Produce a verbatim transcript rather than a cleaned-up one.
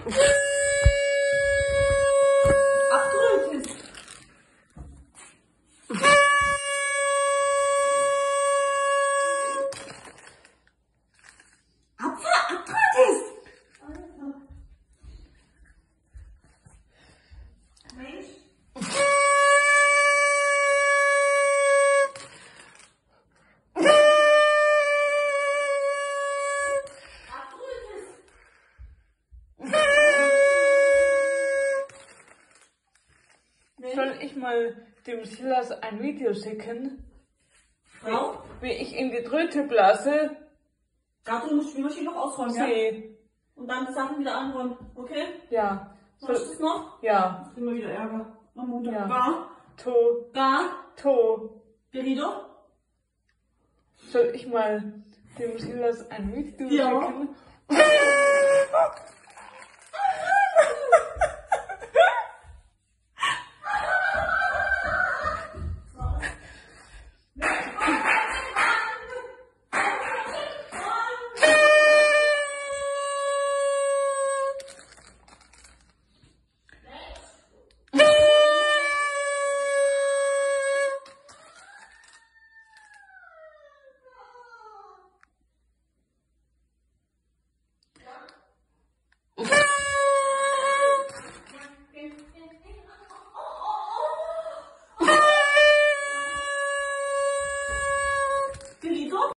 Abgerötet. Apfel, abgerötet. Mensch. Soll ich mal dem Silas ein Video schicken? Ja. Wie ich in die Tröte blase? Dazu du musst die Spülmaschine noch ausräumen, ja? Sie. Und dann die Sachen wieder anräumen, okay? Ja. Machst du Soll, das noch? ja. Immer wieder Ärger. Am Montag. Ja. Gar. To. Gar. To. Gerido. Soll ich mal dem Silas ein Video Ja. schicken?